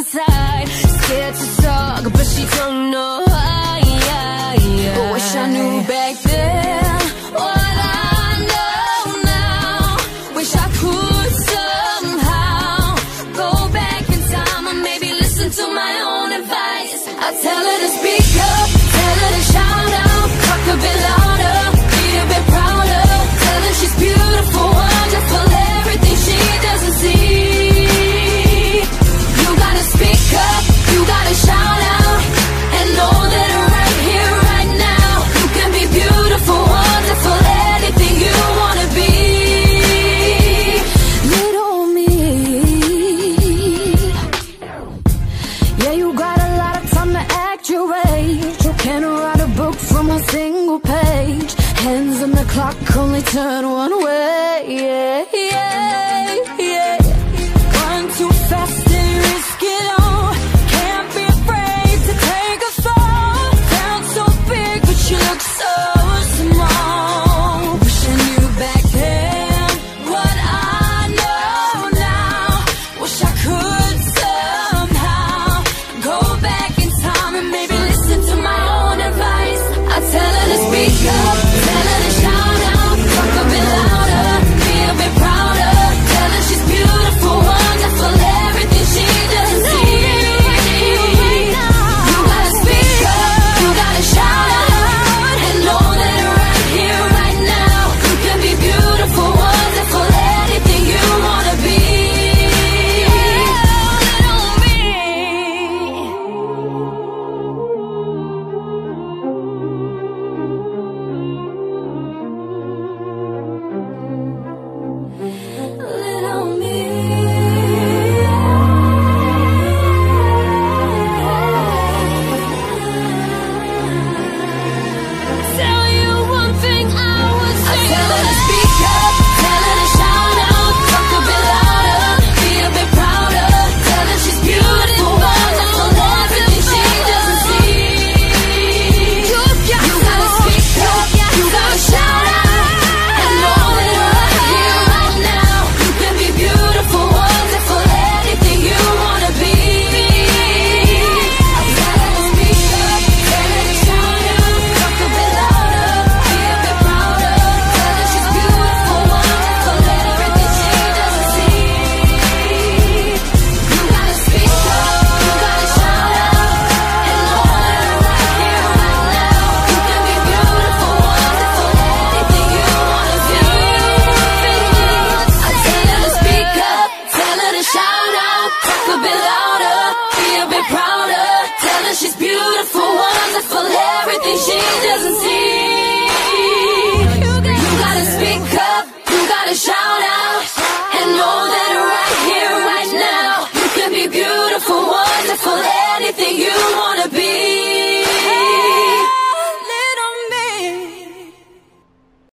inside, scared to talk, but she don't know. Wish I knew back then what I know now. Wish I could somehow go back in time and maybe listen to my own advice. I tell her to speak up, tell her to shout out, talk a bit louder, be a bit prouder. Tell her she's beautiful, wonderful, everything she doesn't see. You gotta speak up, you gotta shout out, and know that right here, right now, you can be beautiful, wonderful, anything you wanna be. Little me. Yeah, you got a lot of time to act your age. You can't write a book from a single page. Hands on the clock, only turn one way. Yeah, yeah.